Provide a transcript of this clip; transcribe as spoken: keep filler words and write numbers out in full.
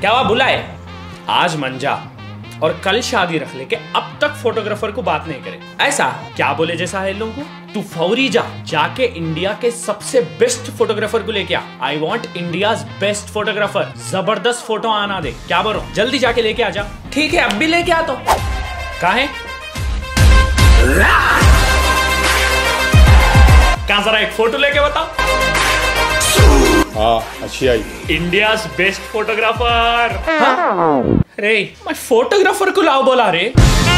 क्या हुआ बुलाए? आज मंजा और कल शादी रख ले के अब तक फोटोग्राफर को बात नहीं करे। ऐसा क्या बोले जैसा है लोगों को? तू फौरी जा, जाके इंडिया के सबसे बेस्ट फोटोग्राफर को लेके आ। I want India's best photographer. जबरदस्त फोटो आना दे। क्या बोलो? जल्दी जाके लेके आ जा। ठीक है, अब भी लेके आ। तो कहाँ है? कहाँ, जरा एक फोटो लेके बताओ। हाँ अच्छी आई। India's best photographer. हाँ? रे मैं फोटोग्राफर को लाओ बोला रे।